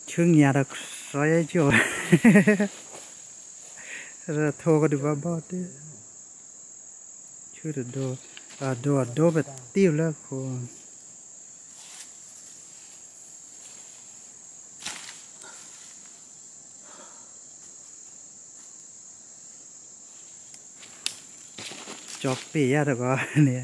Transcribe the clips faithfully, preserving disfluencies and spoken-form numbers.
chương nhà được xoay chỗ rồi thô có được bao bao thế chưa được đồ à đồ đồ về tiêu là cô chọc bì ra được rồi nè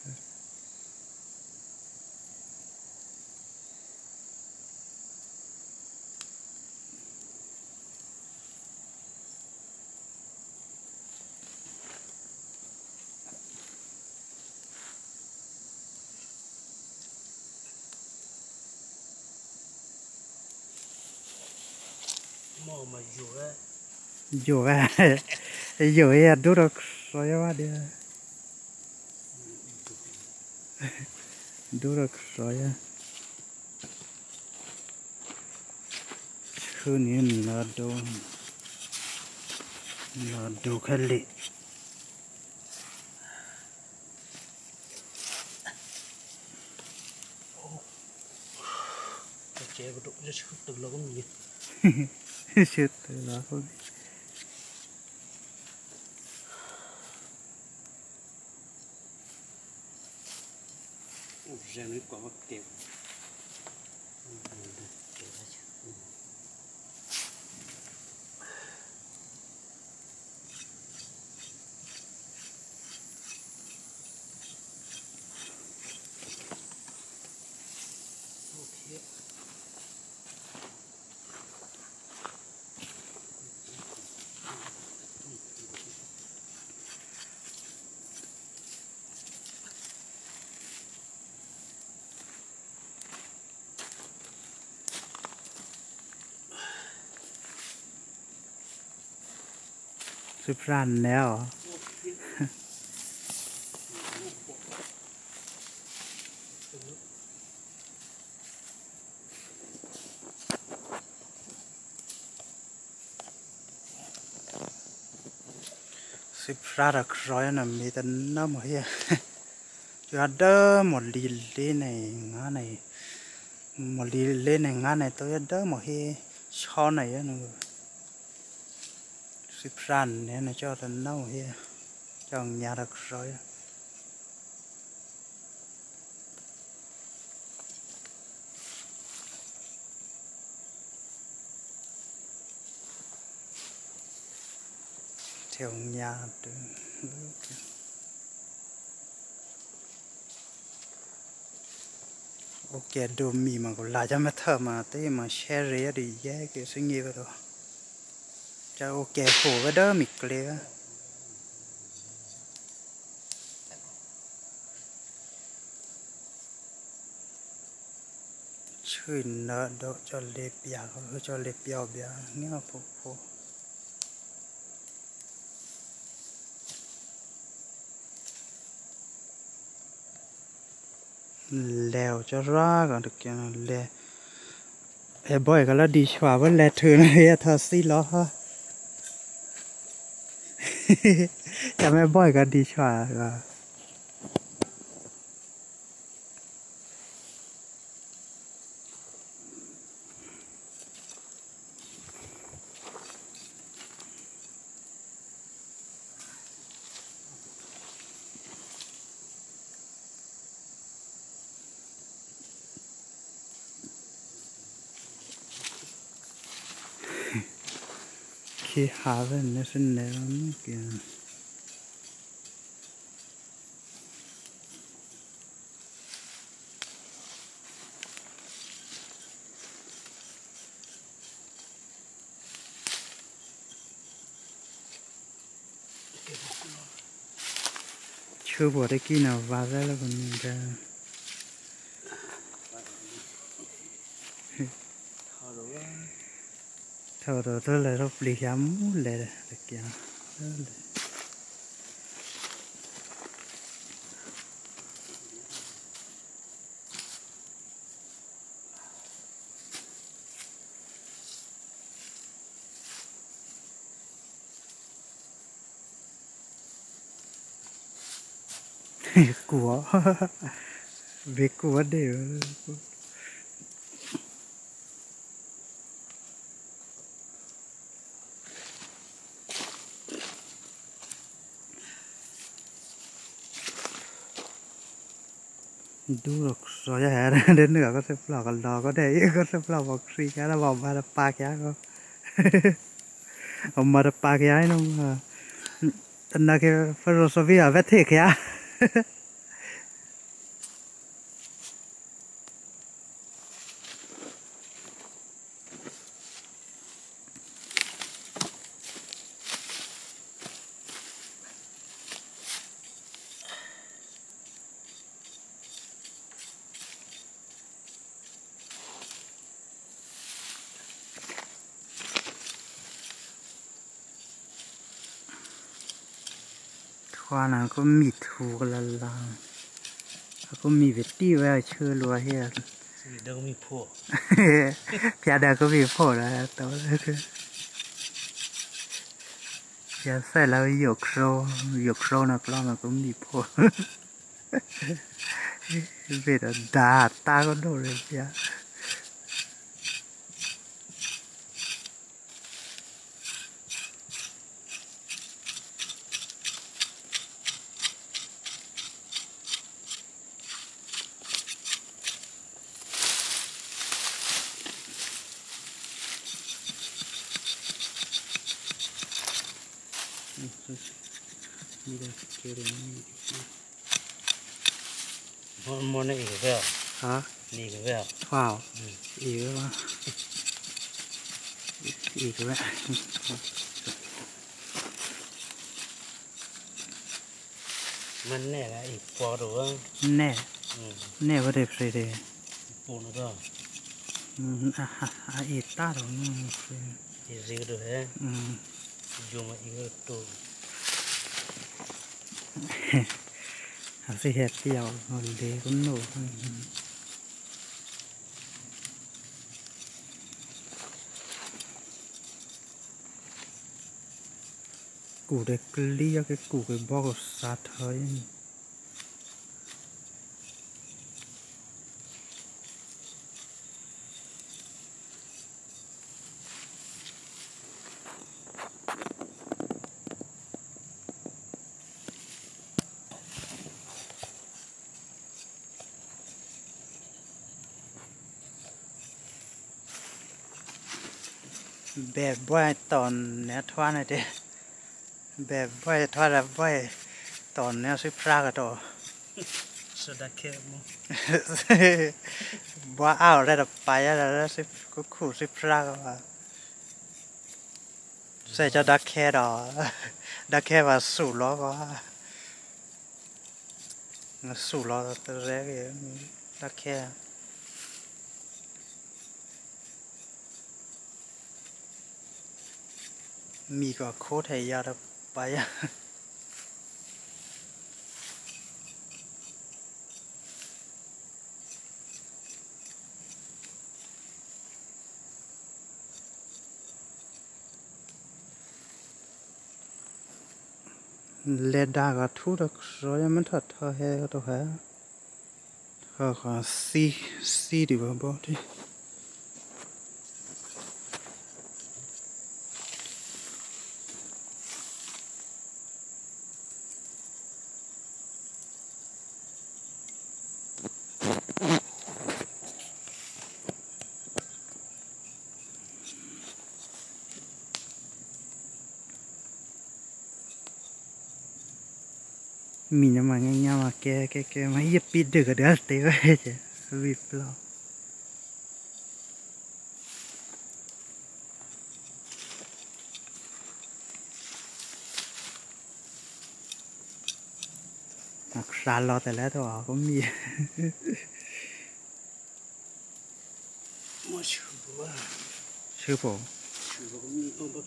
mò mà dùa á dùa à dùa à đồ được xoay qua đi đồ được xoay à cứ nhìn là đồ là đồ khai lệ chế của tụi rất từ lâu cũng nhiều chết từ đó thôi ra núi quả kẹo sụp ran nèo sụp ra được rồi nè mi tên nó mà here cho đỡ một lì lên này ngã này một lì lên này ngã này tôi đỡ một here cho này á nó sụp ran nè nó cho tên nó mà here cho nhà được rồi theo nhà được ok đồ mì mà còn lại cho mấy thợ mà thế mà share ra đi giá cái suy nghĩ vào đó cho ok hồ cái đó mì clear chơi nó đó cho lép bia cho lép bia bia nghe phụ phụ leo cho ra còn được cái lẹ em boy cái là đi xóa với lẹ thử này thật xí lo ha cho em boy cái đi xóa rồi khi hạ về nó sinh này lắm kìa chưa bỏ đây kia nào vào ra là còn ra thở rồi tôi lại rộp lì khám lại được kìa của việc của đều đủ được rồi hả đến nữa có xếp lò còn lò có để có xếp lò bọc xì cái là bọc ba là ba cái có ông mà là ba cái nó mà anh là cái philosophy ở vết thiệt kìa khoa nào có mì thù là là có mì vết tiêu về chưa lúa hết đâu mi phô phía đây có mì phô là tao phía sau là yolk rau yolk rau nó có mà có mì phô về đó đá ta có đồ rồi kia món món này cái vẹo hả này cái vẹo wow ý cái mà ý cái vậy món này là ít phô đúng không nè nè có đẹp gì đấy phô nữa đó à à ít ta rồi ít gì được hết dùng mà ít đồ à sẽ hết tiêu rồi để cũng nổ củ để clear cái củ cái bó sát thôiแบบบ่อยตอนเนี้ยทว่านะเด้แบบบ่อยทว่าแล้วบ่อยตอนเนี้ยสิพรากต่อสดาแค่มั้งบ่อ้าวได้ไปแล้วสิก็ขู่สิพรากว่าใส่จะดักแค่ดอดักแค่ว่าสู่ล้อก็สู่ล้อตัวแรกดักแค่มีก็โคตรให้ยาไปเลดาก็ทุกร้อยมันถัดเท่าแห่ก็ตัวแห่ก็ขอซีซีดีกว่าบ่ที่มีน้ำมันง่ายๆมาแกแกแกมาเย็บปิดดึกก็เดือดเตะไว้จ้ะวิบล้อหักสารรอแต่แล้วตัวก็มีมาชูว่าชื่อผมชูว่ามีตัวรถ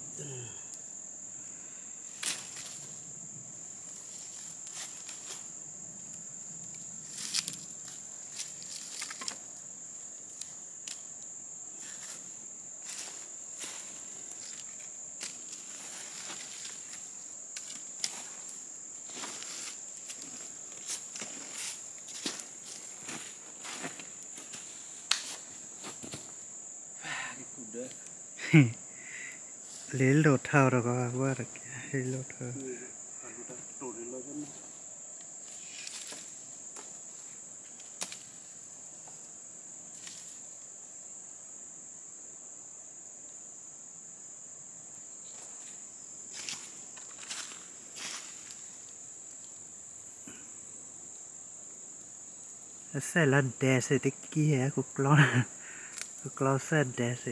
เลี้ยโลเท่าเราก็ว่าแต่ให้โลเท่า sẽ là đè sẽ tích kia của con của con sẽ đè sẽ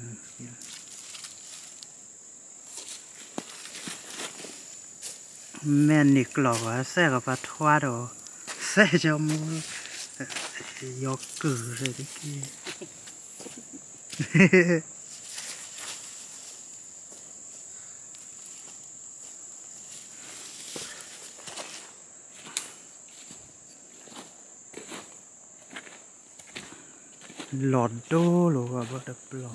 mẹ nịch lọ sẽ có phát hoa đồ sẽ cho mua gió cử rồi tích kia lọt đô lô và bắt được lọt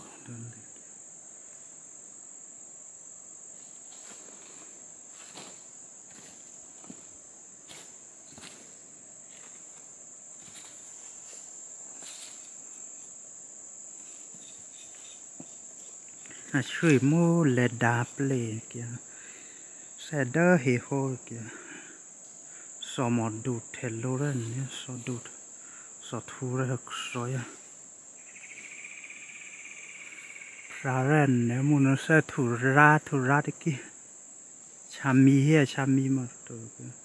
à chui mu lệ đạp lệ kìa sẽ đỡ hì hô kìa sò mọt đụt thề lô ra nhé sò đụt sò thu ra được rồi à ra ra nếu muốn nó sẽ thu ra thu ra đấy kia chăm mi hết chăm mi mà tôi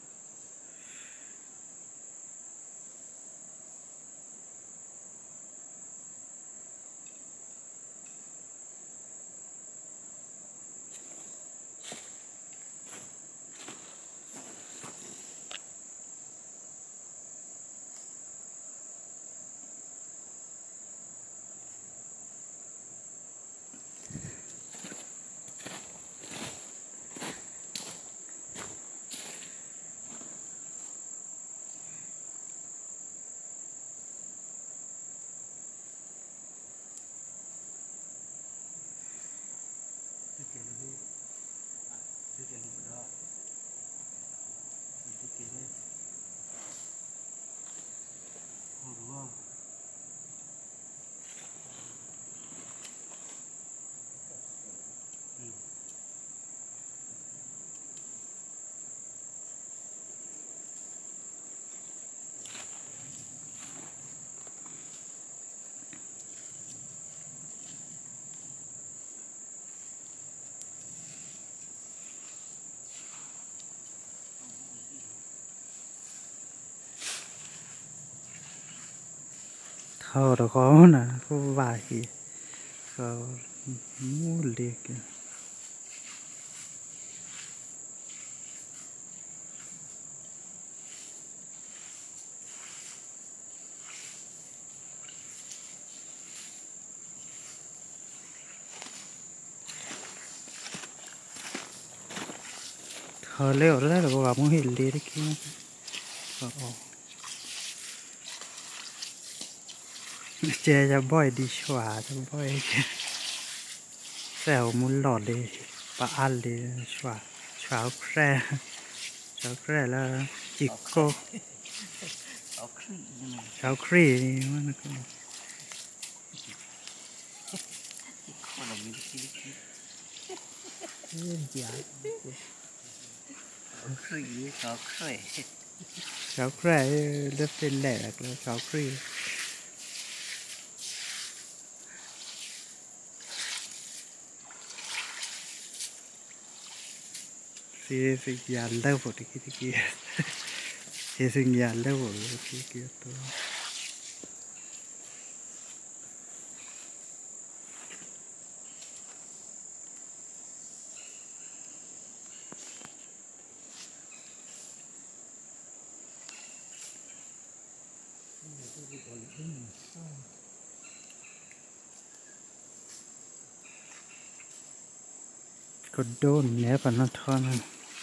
thâu đó có nè có vài có mua liệt kìa thâu leo đó là có gặp một hình liệt kia che cho boy đi xóa cho boy xẻo muốn lọt đi và ăn đi xóa xóa xe xóa xe là chỉ cô xóa khỉ mà nó không xóa xe lớp tên lẻ là xóa khỉ thì thì nhà lâu một cái cái kia thì thì nhà lâu một cái kia tôi có đôn nhé và nó thon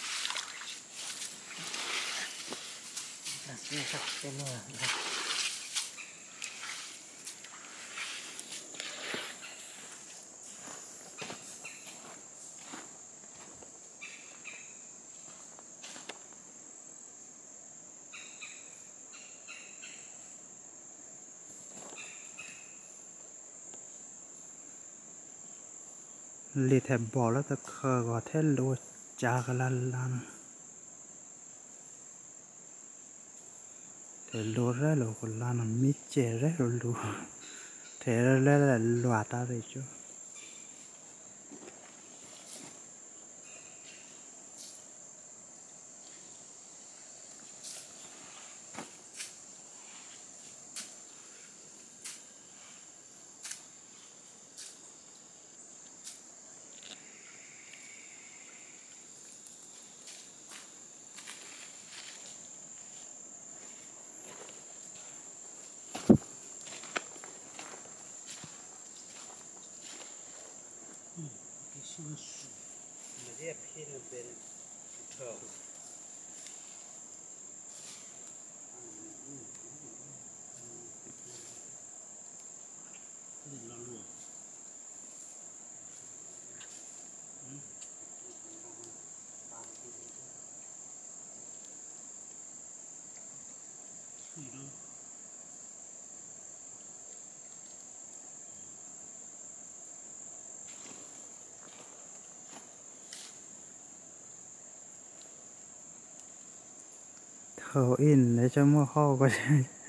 lì thẹp bỏแล้วตะเคอก็เทลโลจากลันลันเทลโลเรโลก็ลันมิเจเรโลลูเทเรเลลวาตาเรจู màเรียกพี่มันเป็นเท่า thở in để cho mua kho có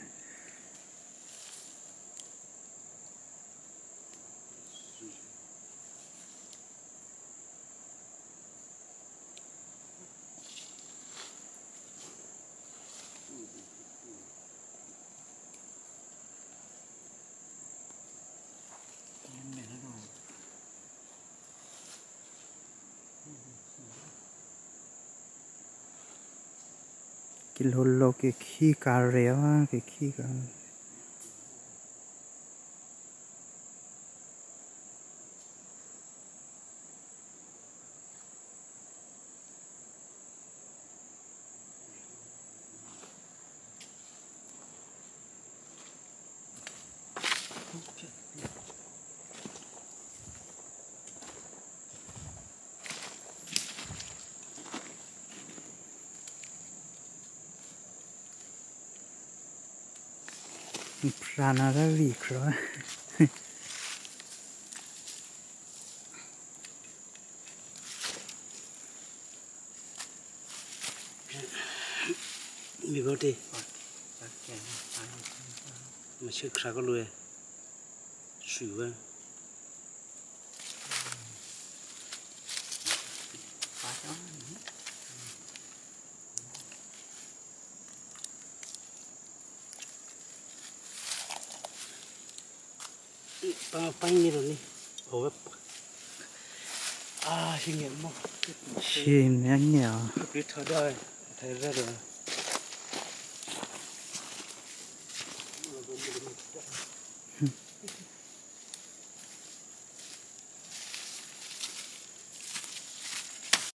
cái lô lô cái khí cà réo cái khí cà prana ra việc rồi มีก็ดีมาชื่อใครก็รวยชื่อว่าปังปังนี่ตรงนี้โอ้ยอ่าชิงเงี้ยมั้ง chim nhá nhở cứ thở đời thở ra rồi